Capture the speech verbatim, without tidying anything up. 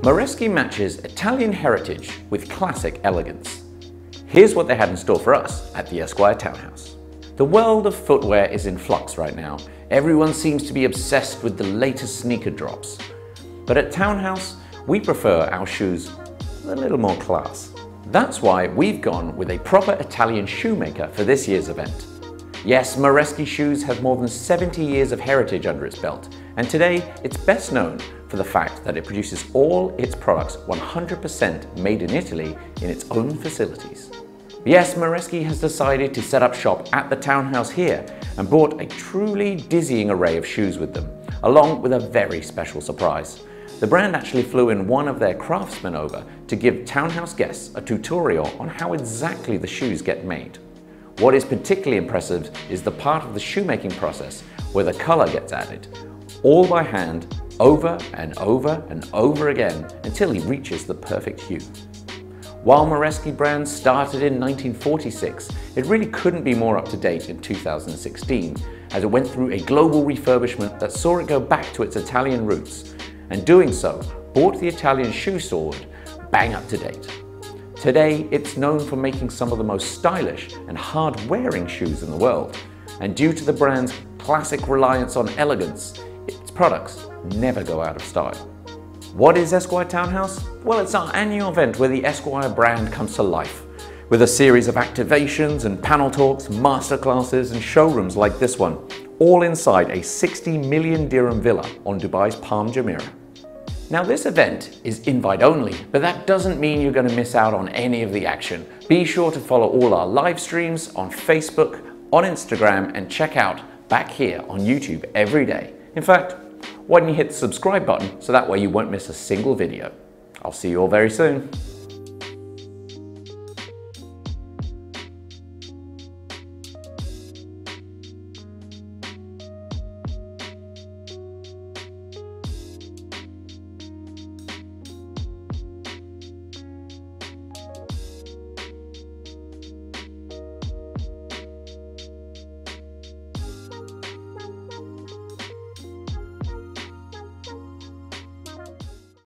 Moreschi matches Italian heritage with classic elegance. Here's what they had in store for us at the Esquire Townhouse. The world of footwear is in flux right now. Everyone seems to be obsessed with the latest sneaker drops. But at Townhouse, we prefer our shoes a little more class. That's why we've gone with a proper Italian shoemaker for this year's event. Yes, Moreschi shoes have more than seventy years of heritage under its belt, and today it's best known for the fact that it produces all its products one hundred percent made in Italy in its own facilities. Yes, Moreschi has decided to set up shop at the Townhouse here and brought a truly dizzying array of shoes with them, along with a very special surprise. The brand actually flew in one of their craftsmen over to give Townhouse guests a tutorial on how exactly the shoes get made. What is particularly impressive is the part of the shoemaking process where the color gets added, all by hand, over and over and over again until he reaches the perfect hue. While Moreschi brand started in nineteen forty-six, it really couldn't be more up to date in two thousand sixteen, as it went through a global refurbishment that saw it go back to its Italian roots, and doing so brought the Italian shoe sword bang up to date. Today, it's known for making some of the most stylish and hard-wearing shoes in the world, and due to the brand's classic reliance on elegance, its products never go out of style. What is Esquire Townhouse? Well, it's our annual event where the Esquire brand comes to life, with a series of activations and panel talks, masterclasses and showrooms like this one, all inside a sixty million dirham villa on Dubai's Palm Jumeirah. Now this event is invite only, but that doesn't mean you're going to miss out on any of the action. Be sure to follow all our live streams on Facebook, on Instagram, and check out back here on YouTube every day. In fact, why don't you hit the subscribe button so that way you won't miss a single video. I'll see you all very soon.